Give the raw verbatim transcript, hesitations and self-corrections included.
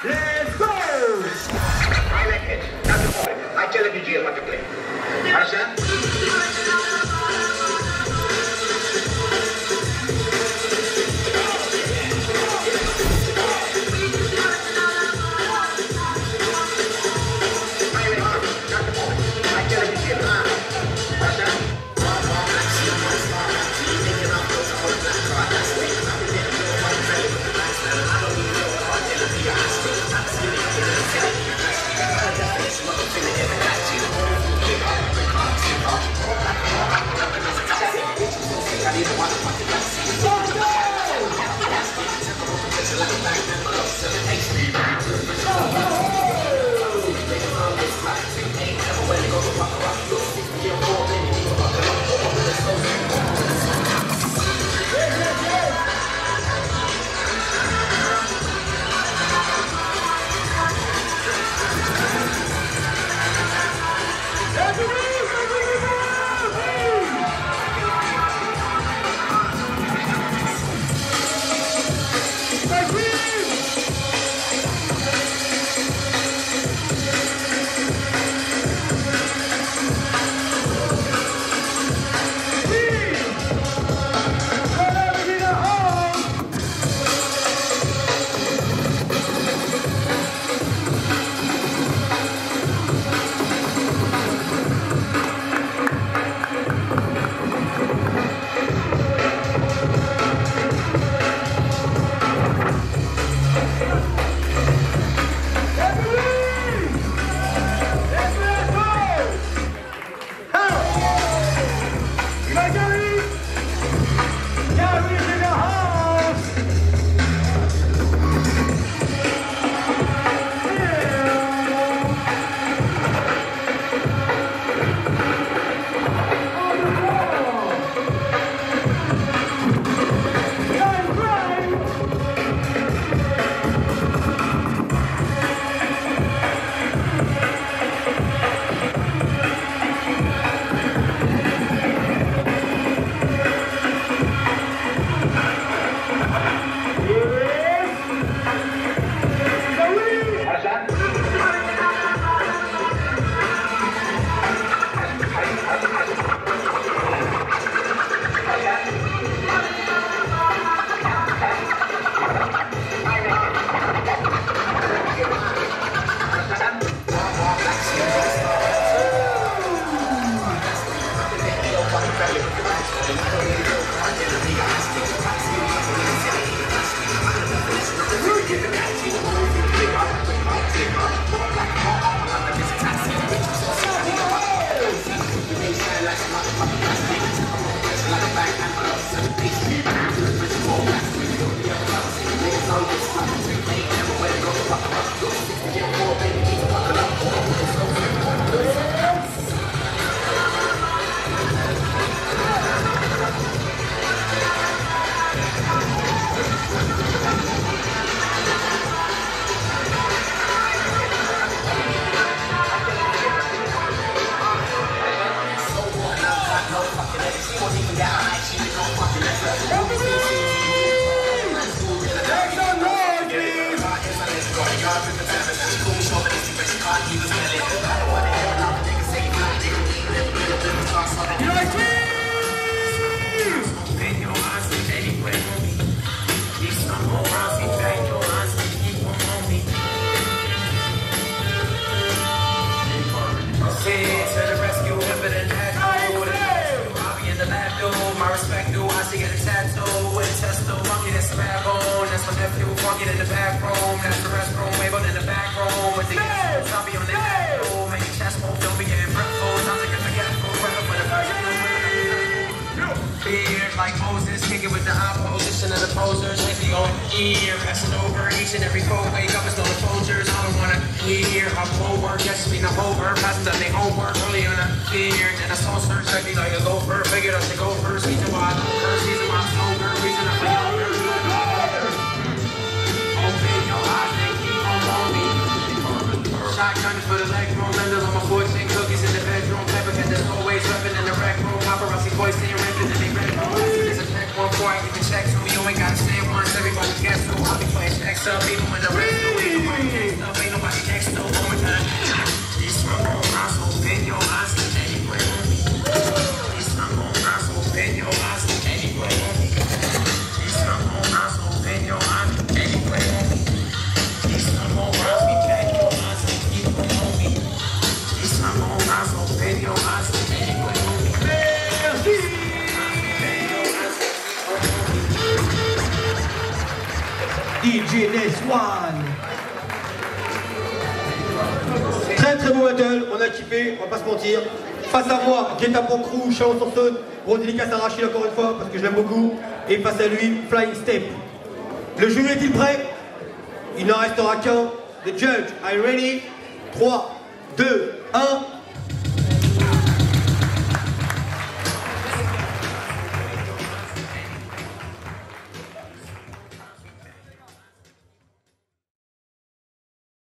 Let's go! I like it. That's the point. I tell the D J what to play. Understand? Walking in the back room, that's the restroom, able in the back room with the yes. Zombie on the back room, make your chest move, don't be getting breakfast, sounds like a forgetful, right for the first room. Beard like Moses, kick it with the opposition of the posers, lately on ear, passing over each and every code, wake up and still the soldiers, I don't wanna hear, I'm over, yes, me not over, passing done their homework, early on a fear, then I saw search, I be like a gopher, figured I should go first, reason why I know first, reason why I'm sober, reason I'm younger. Shotgun for the leg room, lenders on my fourteen cookies in the bedroom. Pepper cat that's always reppin' in the rec room. Paparazzi boys staying rippin' in the red room. There's a check one before I get the check, so you ain't gotta say it once. Everybody guess who I'll be playing checks up, even when the rest do. Even when D J Ness One. Très très beau battle, on a kiffé, on va pas se mentir. Face à moi, Guet pour crew, Chalon-sur-Saône, gros dédicace à Rachid encore une fois parce que je l'aime beaucoup. Et face à lui, Flying Step. Le jury est-il prêt? Il n'en restera qu'un. The judge, are you ready? trois, deux, un.